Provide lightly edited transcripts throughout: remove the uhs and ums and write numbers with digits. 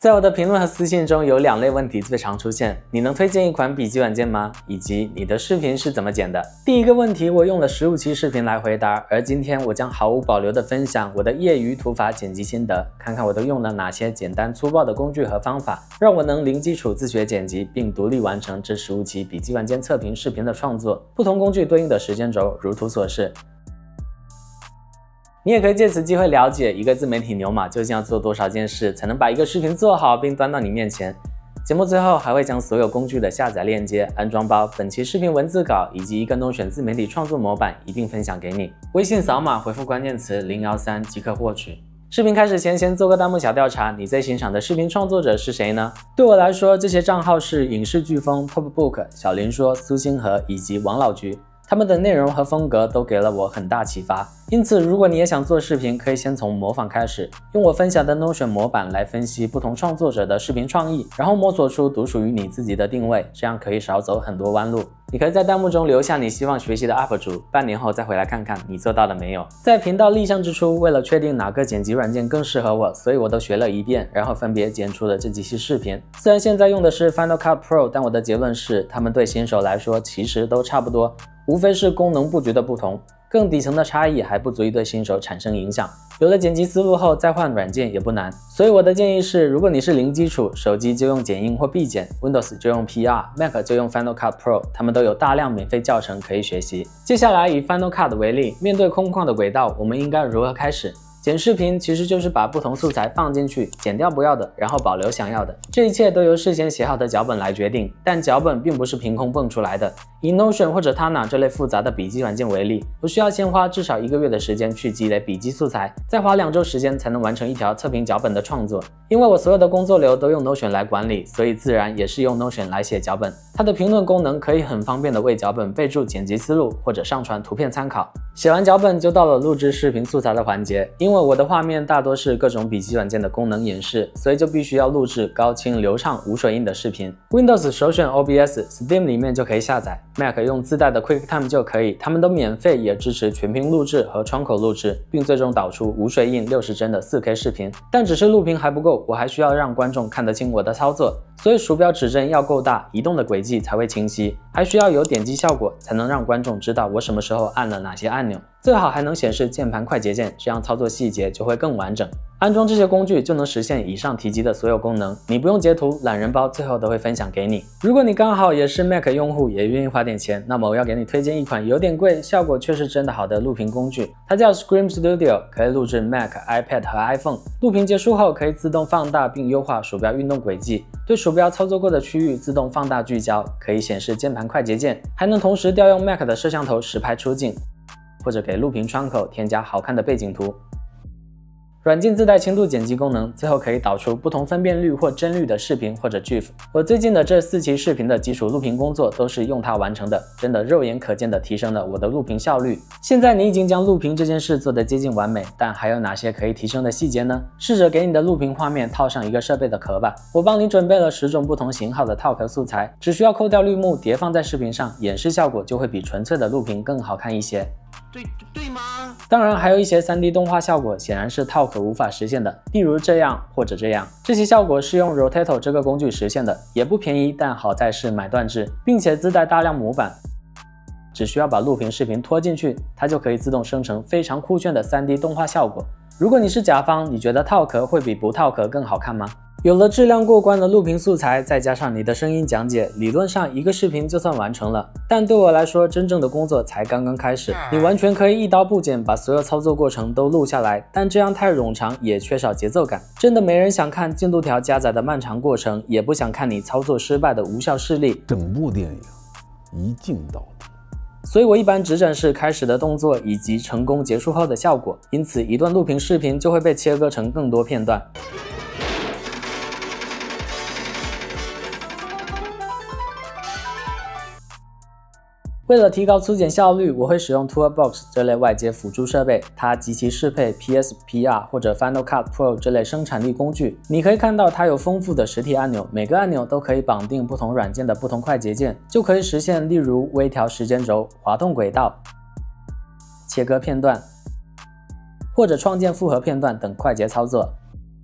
在我的评论和私信中有2类问题最常出现：你能推荐一款笔记软件吗？以及你的视频是怎么剪的？第一个问题我用了15期视频来回答，而今天我将毫无保留地分享我的业余土法剪辑心得，看看我都用了哪些简单粗暴的工具和方法，让我能零基础自学剪辑，并独立完成这15期笔记软件测评视频的创作。不同工具对应的时间轴如图所示。你也可以借此机会了解一个自媒体牛马究竟要做多少件事，才能把一个视频做好并端到你面前。节目最后还会将所有工具的下载链接、安装包、本期视频文字稿以及一个Notion自媒体创作模板一并分享给你。微信扫码回复关键词013即可获取。视频开始前先做个弹幕小调查，你最欣赏的视频创作者是谁呢？对我来说，这些账号是影视飓风、TopBook、小林说、苏星河以及王老菊。他们的内容和风格都给了我很大启发，因此如果你也想做视频，可以先从模仿开始，用我分享的 Notion 模板来分析不同创作者的视频创意，然后摸索出独属于你自己的定位，这样可以少走很多弯路。你可以在弹幕中留下你希望学习的 UP 主，半年后再回来看看你做到了没有。在频道立项之初，为了确定哪个剪辑软件更适合我，所以我都学了一遍，然后分别剪出了这几期视频。虽然现在用的是 Final Cut Pro， 但我的结论是，他们对新手来说其实都差不多，无非是功能布局的不同，更底层的差异还不足以对新手产生影响。有了剪辑思路后，再换软件也不难。所以我的建议是，如果你是零基础，手机就用剪映或必剪 ，Windows 就用 PR，Mac 就用 Final Cut Pro， 他们都有大量免费教程可以学习。接下来以 Final Cut 为例，面对空旷的轨道，我们应该如何开始？剪视频其实就是把不同素材放进去，剪掉不要的，然后保留想要的。这一切都由事先写好的脚本来决定，但脚本并不是凭空蹦出来的。以 Notion 或者 Tana 这类复杂的笔记软件为例，我需要先花至少1个月的时间去积累笔记素材，再花2周时间才能完成一条测评脚本的创作。因为我所有的工作流都用 Notion 来管理，所以自然也是用 Notion 来写脚本。它的评论功能可以很方便的为脚本备注剪辑思路或者上传图片参考。写完脚本就到了录制视频素材的环节，因为我的画面大多是各种笔记软件的功能演示，所以就必须要录制高清流畅无水印的视频。Windows 首选 OBS，Steam 里面就可以下载， Mac 用自带的 QuickTime 就可以，它们都免费，也支持全屏录制和窗口录制，并最终导出无水印60帧的 4K 视频。但只是录屏还不够，我还需要让观众看得清我的操作，所以鼠标指针要够大，移动的轨迹才会清晰，还需要有点击效果，才能让观众知道我什么时候按了哪些按钮，最好还能显示键盘快捷键，这样操作细节就会更完整。安装这些工具就能实现以上提及的所有功能，你不用截图，懒人包最后都会分享给你。如果你刚好也是 Mac 用户，也愿意花点钱，那么我要给你推荐一款有点贵，效果却是真的好的录屏工具，它叫 Scream Studio， 可以录制 Mac、iPad 和 iPhone。录屏结束后可以自动放大并优化鼠标运动轨迹，对鼠标操作过的区域自动放大聚焦，可以显示键盘快捷键，还能同时调用 Mac 的摄像头实拍出镜，或者给录屏窗口添加好看的背景图。软件自带轻度剪辑功能，最后可以导出不同分辨率或帧率的视频或者 GIF。我最近的这4期视频的基础录屏工作都是用它完成的，真的肉眼可见的提升了我的录屏效率。现在你已经将录屏这件事做得接近完美，但还有哪些可以提升的细节呢？试着给你的录屏画面套上一个设备的壳吧。我帮你准备了10种不同型号的套壳素材，只需要抠掉绿幕叠放在视频上，演示效果就会比纯粹的录屏更好看一些。对吗？当然还有一些 3D 动画效果显然是套壳无法实现的，例如这样或者这样，这些效果是用 Rotato 这个工具实现的，也不便宜，但好在是买断制，并且自带大量模板，只需要把录屏视频拖进去，它就可以自动生成非常酷炫的 3D 动画效果。如果你是甲方，你觉得套壳会比不套壳更好看吗？有了质量过关的录屏素材，再加上你的声音讲解，理论上一个视频就算完成了。但对我来说，真正的工作才刚刚开始。你完全可以一刀不剪，把所有操作过程都录下来，但这样太冗长，也缺少节奏感。真的没人想看进度条加载的漫长过程，也不想看你操作失败的无效事例。 整部电影一镜到底。 所以我一般只展示开始的动作以及成功结束后的效果，因此一段录屏视频就会被切割成更多片段。为了提高粗剪效率，我会使用 Toolbox 这类外接辅助设备，它极其适配 PS、PR 或者 Final Cut Pro 这类生产力工具。你可以看到它有丰富的实体按钮，每个按钮都可以绑定不同软件的不同快捷键，就可以实现例如微调时间轴、滑动轨道、切割片段，或者创建复合片段等快捷操作。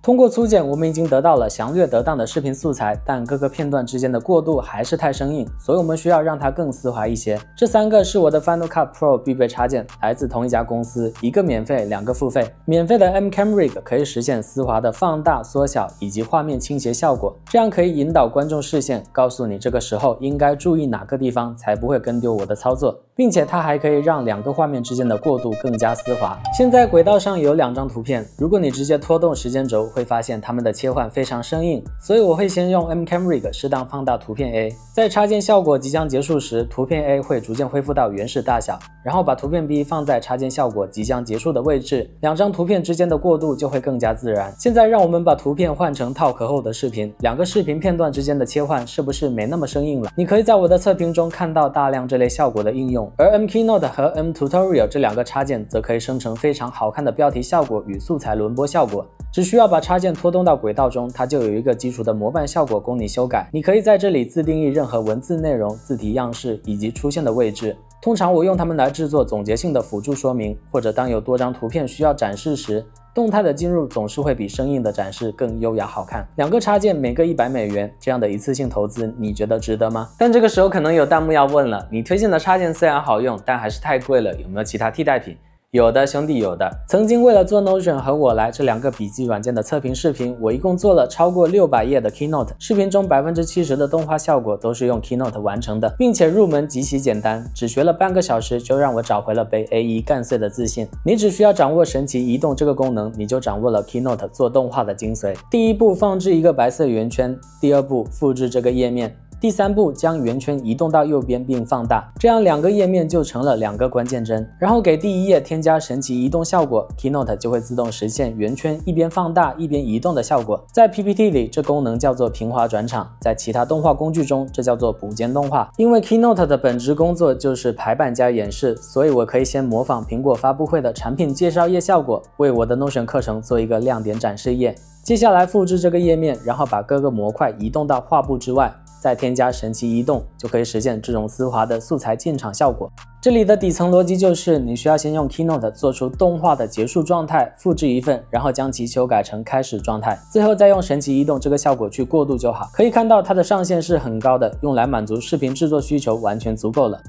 通过粗剪，我们已经得到了详略得当的视频素材，但各个片段之间的过渡还是太生硬，所以我们需要让它更丝滑一些。这3个是我的 Final Cut Pro 必备插件，来自同一家公司，1个免费，2个付费。免费的 M-Cam Rig 可以实现丝滑的放大、缩小以及画面倾斜效果，这样可以引导观众视线，告诉你这个时候应该注意哪个地方，才不会跟丢我的操作，并且它还可以让2个画面之间的过渡更加丝滑。现在轨道上有2张图片，如果你直接拖动时间轴，会发现它们的切换非常生硬，所以我会先用 M-Cam Rig 适当放大图片 A， 在插件效果即将结束时，图片 A 会逐渐恢复到原始大小，然后把图片 B 放在插件效果即将结束的位置，2张图片之间的过渡就会更加自然。现在让我们把图片换成套壳后的视频，2个视频片段之间的切换是不是没那么生硬了？你可以在我的测评中看到大量这类效果的应用，而 M-Keynote 和 M-Tutorial 这2个插件则可以生成非常好看的标题效果与素材轮播效果。只需要把插件拖动到轨道中，它就有一个基础的模板效果供你修改。你可以在这里自定义任何文字内容、字体样式以及出现的位置。通常我用它们来制作总结性的辅助说明，或者当有多张图片需要展示时，动态的进入总是会比生硬的展示更优雅好看。2个插件每个$100，这样的一次性投资，你觉得值得吗？但这个时候可能有弹幕要问了，你推荐的插件虽然好用，但还是太贵了，有没有其他替代品？有的兄弟，有的。曾经为了做 Notion 和我来这2个笔记软件的测评视频，我一共做了超过600页的 Keynote， 视频中70%的动画效果都是用 Keynote 完成的，并且入门极其简单，只学了半个小时就让我找回了被 A1 干碎的自信。你只需要掌握神奇移动这个功能，你就掌握了 Keynote 做动画的精髓。第一步，放置一个白色圆圈；第2步，复制这个页面。第3步，将圆圈移动到右边并放大，这样2个页面就成了2个关键帧。然后给第1页添加神奇移动效果 ，Keynote 就会自动实现圆圈一边放大一边移动的效果。在 PPT 里，这功能叫做平滑转场；在其他动画工具中，这叫做补间动画。因为 Keynote 的本质工作就是排版加演示，所以我可以先模仿苹果发布会的产品介绍页效果，为我的 Notion 课程做一个亮点展示页。接下来复制这个页面，然后把各个模块移动到画布之外。再添加神奇移动，就可以实现这种丝滑的素材进场效果。这里的底层逻辑就是，你需要先用 Keynote 做出动画的结束状态，复制一份，然后将其修改成开始状态，最后再用神奇移动这个效果去过渡就好。可以看到它的上限是很高的，用来满足视频制作需求完全足够了。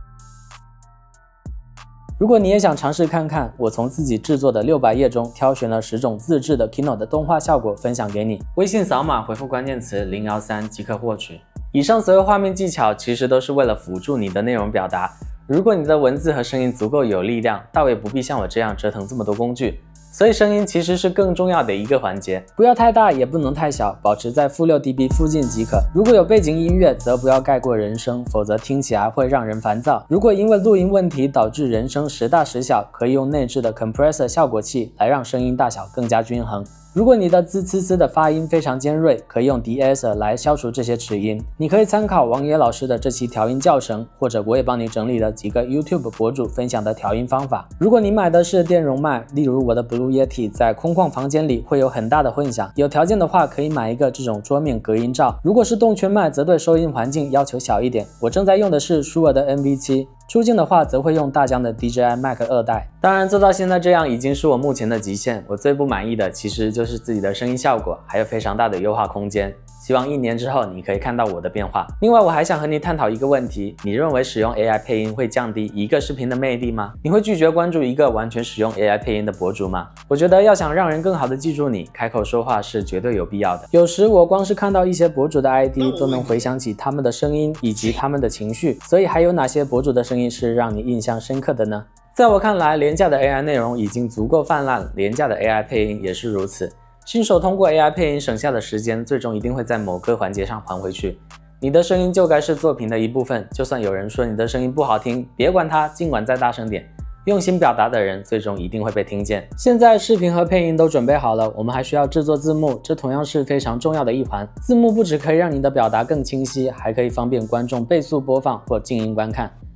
如果你也想尝试看看，我从自己制作的600页中挑选了10种自制的 Keynote 动画效果分享给你。微信扫码回复关键词013即可获取。以上所有画面技巧其实都是为了辅助你的内容表达。如果你的文字和声音足够有力量，倒也不必像我这样折腾这么多工具。所以声音其实是更重要的一个环节，不要太大，也不能太小，保持在-6dB 附近即可。如果有背景音乐，则不要盖过人声，否则听起来会让人烦躁。如果因为录音问题导致人声时大时小，可以用内置的 Compressor 效果器来让声音大小更加均衡。如果你的滋呲呲的发音非常尖锐，可以用 De-esser 来消除这些齿音。你可以参考王野老师的这期调音教程，或者我也帮你整理了几个 YouTube 博主分享的调音方法。如果你买的是电容麦，例如我的 Blue Yeti， 在空旷房间里会有很大的混响，有条件的话可以买一个这种桌面隔音罩。如果是动圈麦，则对收音环境要求小一点。我正在用的是舒尔的 NV7。出镜的话，则会用大疆的 DJI Mac 2代。当然，做到现在这样已经是我目前的极限。我最不满意的其实就是自己的声音效果，还有非常大的优化空间。希望1年之后你可以看到我的变化。另外，我还想和你探讨一个问题：你认为使用 AI 配音会降低一个视频的魅力吗？你会拒绝关注一个完全使用 AI 配音的博主吗？我觉得要想让人更好的记住你，开口说话是绝对有必要的。有时我光是看到一些博主的 ID 都能回想起他们的声音以及他们的情绪，所以还有哪些博主的声音是让你印象深刻的呢？在我看来，廉价的 AI 内容已经足够泛滥，廉价的 AI 配音也是如此。新手通过 AI 配音省下的时间，最终一定会在某个环节上还回去。你的声音就该是作品的一部分，就算有人说你的声音不好听，别管它，尽管再大声点。用心表达的人，最终一定会被听见。现在视频和配音都准备好了，我们还需要制作字幕，这同样是非常重要的一环。字幕不只可以让你的表达更清晰，还可以方便观众倍速播放或静音观看。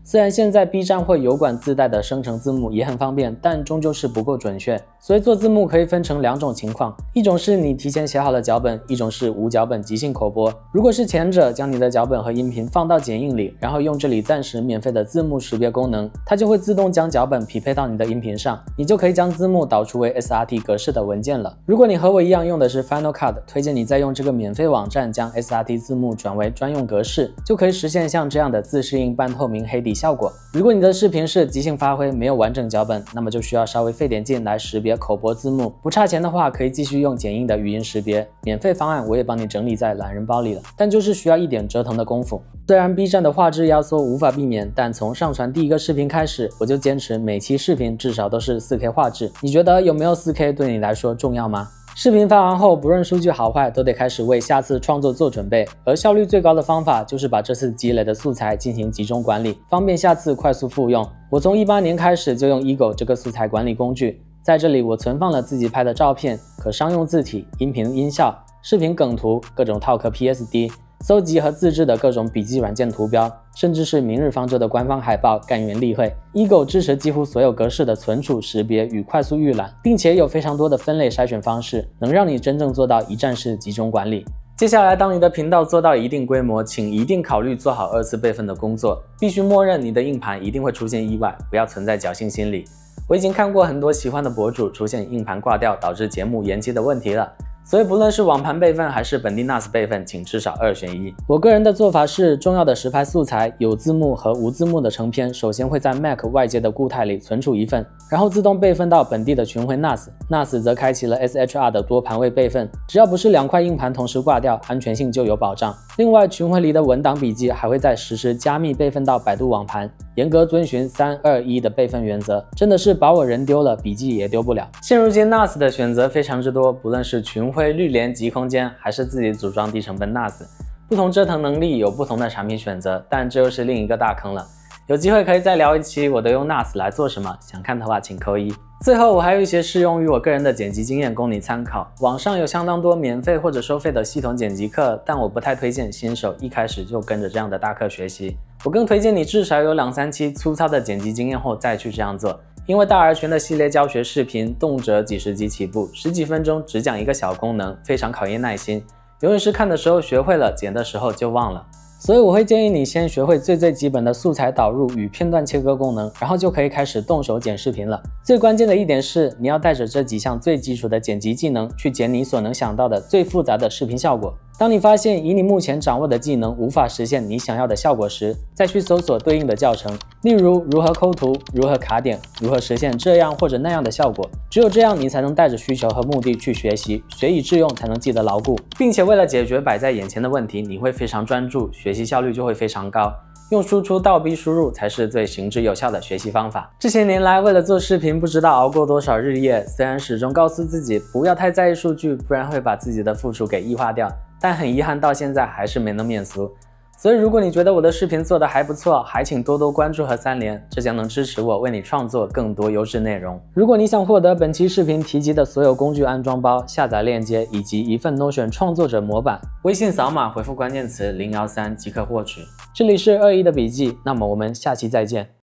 虽然现在 B 站会油管自带的生成字幕也很方便，但终究是不够准确。所以做字幕可以分成2种情况，一种是你提前写好了脚本，一种是无脚本即兴口播。如果是前者，将你的脚本和音频放到剪映里，然后用这里暂时免费的字幕识别功能，它就会自动将脚本匹配到你的音频上，你就可以将字幕导出为 SRT 格式的文件了。如果你和我一样用的是 Final Cut， 推荐你再用这个免费网站将 SRT 字幕转为专用格式，就可以实现像这样的自适应半透明黑底效果。如果你的视频是即兴发挥，没有完整脚本，那么就需要稍微费点劲来识别口播字幕。不差钱的话，可以继续用剪映的语音识别，免费方案我也帮你整理在懒人包里了，但就是需要一点折腾的功夫。虽然 B 站的画质压缩无法避免，但从上传第一个视频开始，我就坚持每期视频至少都是 4K 画质。你觉得有没有 4K 对你来说重要吗？视频发完后，不论数据好坏，都得开始为下次创作做准备，而效率最高的方法就是把这次积累的素材进行集中管理，方便下次快速复用。我从18年开始就用 Ego 这个素材管理工具，在这里我存放了自己拍的照片、可商用字体、音频音效、视频梗图、各种套壳 PSD、搜集和自制的各种笔记软件图标，甚至是明日方舟的官方海报、干员例会。Ego 支持几乎所有格式的存储、识别与快速预览，并且有非常多的分类筛选方式，能让你真正做到一站式集中管理。接下来，当你的频道做到一定规模，请一定考虑做好2次备份的工作，必须默认你的硬盘一定会出现意外，不要存在侥幸心理。我已经看过很多喜欢的博主出现硬盘挂掉导致节目延期的问题了。所以不论是网盘备份还是本地 NAS 备份，请至少2选1。我个人的做法是，重要的实拍素材有字幕和无字幕的成片，首先会在 Mac 外接的固态里存储一份，然后自动备份到本地的群晖 NAS 则开启了 SHR 的多盘位备份，只要不是2块硬盘同时挂掉，安全性就有保障。另外，群晖里的文档笔记还会再实时加密备份到百度网盘，严格遵循3、2、1的备份原则，真的是把我人丢了，笔记也丢不了。现如今 NAS 的选择非常之多，不论是群晖、绿联、极空间，还是自己组装低成本 NAS， 不同折腾能力有不同的产品选择，但这又是另一个大坑了。有机会可以再聊一期我都用 NAS 来做什么，想看的话请扣1。最后我还有一些适用于我个人的剪辑经验供你参考，网上有相当多免费或者收费的系统剪辑课，但我不太推荐新手一开始就跟着这样的大课学习，我更推荐你至少有2、3期粗糙的剪辑经验后再去这样做。因为大而全的系列教学视频动辄几十集起步，10几分钟只讲一个小功能，非常考验耐心，永远是看的时候学会了，剪的时候就忘了。所以我会建议你先学会最基本的素材导入与片段切割功能，然后就可以开始动手剪视频了。最关键的一点是，你要带着这几项最基础的剪辑技能去剪你所能想到的最复杂的视频效果。当你发现以你目前掌握的技能无法实现你想要的效果时，再去搜索对应的教程，例如如何抠图、如何卡点、如何实现这样或者那样的效果。只有这样，你才能带着需求和目的去学习，学以致用才能记得牢固，并且为了解决摆在眼前的问题，你会非常专注，学习效率就会非常高。用输出倒逼输入才是最行之有效的学习方法。这些年来，为了做视频，不知道熬过多少日夜，虽然始终告诉自己不要太在意数据，不然会把自己的付出给异化掉，但很遗憾到现在还是没能免俗。所以如果你觉得我的视频做得还不错，还请多多关注和3连，这将能支持我为你创作更多优质内容。如果你想获得本期视频提及的所有工具安装包、下载链接以及一份 Notion 创作者模板，微信扫码回复关键词013即可获取。这里是21的笔记，那么我们下期再见。